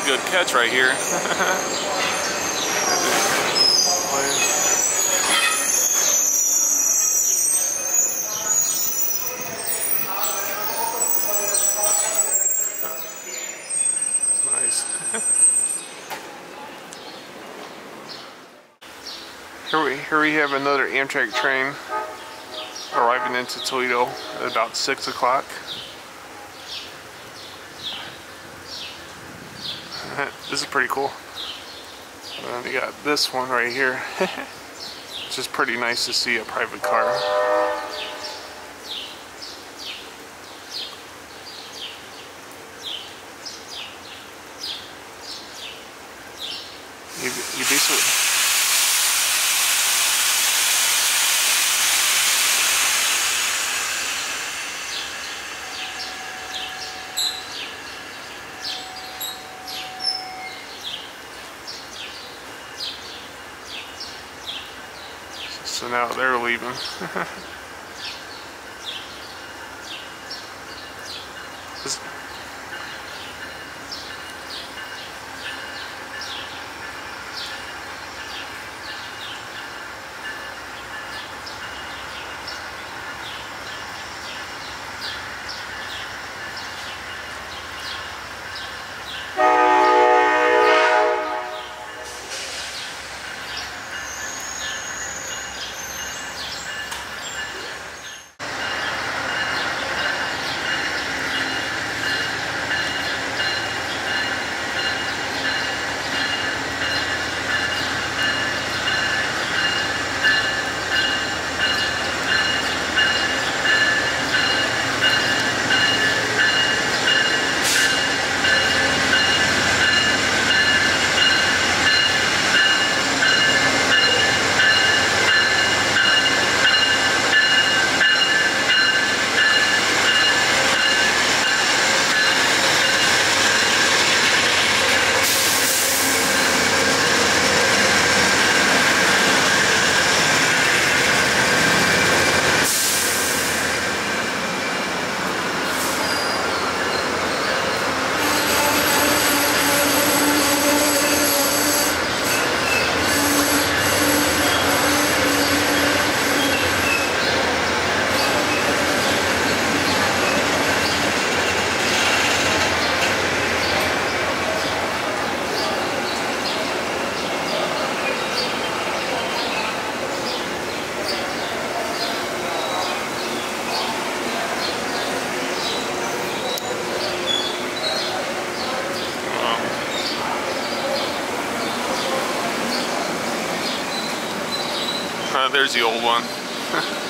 good catch right here. Nice. Here we have another Amtrak train arriving into Toledo at about 6 o'clock. This is pretty cool. And you got this one right here. It's just pretty nice to see a private car. You basically... So now they're leaving. There's the old one.